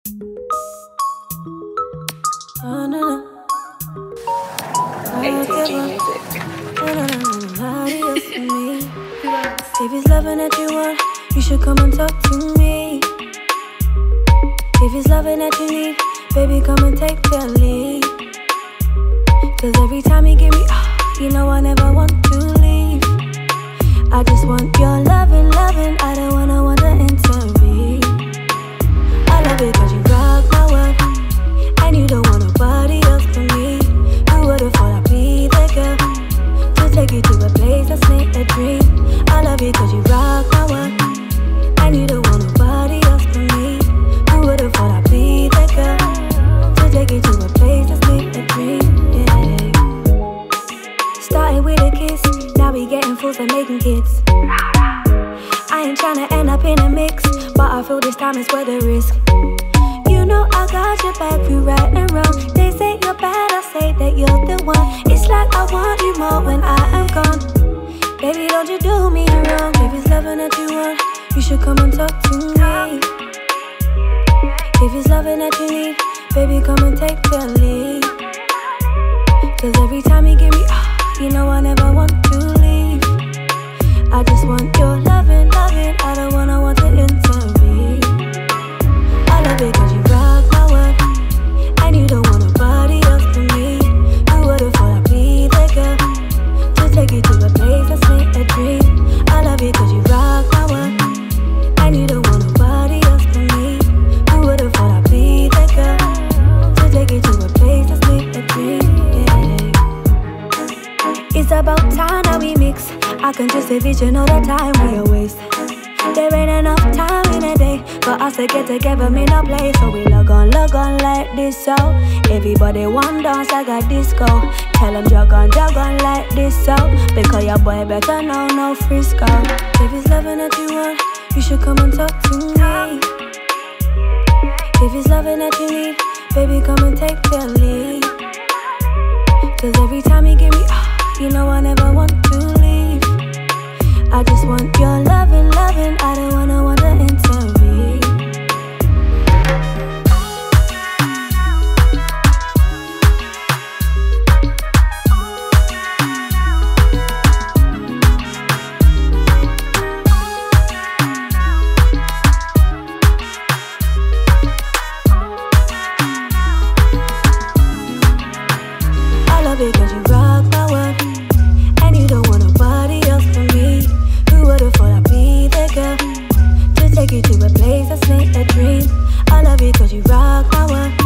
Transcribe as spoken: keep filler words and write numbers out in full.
Oh, no, no. A T G Music. If it's loving that you want, you should come and talk to me. If it's loving that you need, baby, come and take the lead. Cause every time you give me, oh, you know I never want to leave. I just want your loving, loving, I don't wanna want to intervene. I love it cause you rock my world, and you don't want nobody else but me. Who would've thought I'd be the girl to take you to a place that's made a dream. I love it cause you rock my world, and you don't want nobody else but me. Who would've thought I'd be the girl to take you to a place that's made a dream, yeah. Started with a kiss, now we getting fools and making kids. I ain't tryna end up in a mix, but I feel this time is worth the risk. You know I got your back, you right and wrong. They say you're bad, I say that you're the one. It's like I want you more when I am gone. Baby, don't you do me wrong. If it's loving that you want, you should come and talk to me. If it's loving that you need, baby, come and take the lead. Cause every time you give me, oh, you know I never want to leave. I just want your loving, loving, I don't wanna want to intervene. I love it cause you rock my world, and you don't want nobody else but me. Who would've thought I'd be the girl to take you to a place that's made a dream. I love it cause you rock my world, and you don't want nobody else but me. Who would've thought I'd be the girl to take you to a place that's made a dream, yeah. It's about time that we mix. I can just envision all the time we are waste. There ain't enough time in a day for us to get together, me no play. So we log on, log on like this, so everybody want dance like a disco. Tell them jog on, jog on like this, so because your boy better know no Frisco. If it's loving that you want, you should come and talk to me. If it's loving that you need, baby, come and take the lead. Cause every time you give me, oh, you know I never want to leave. I just want your loving, loving, I don't wanna want to intervene. I love it cause you rock my world, and you don't want nobody else but me. Who would've thought I'd be the girl to take you to a place that's made a dream. I love it cause you rock my world,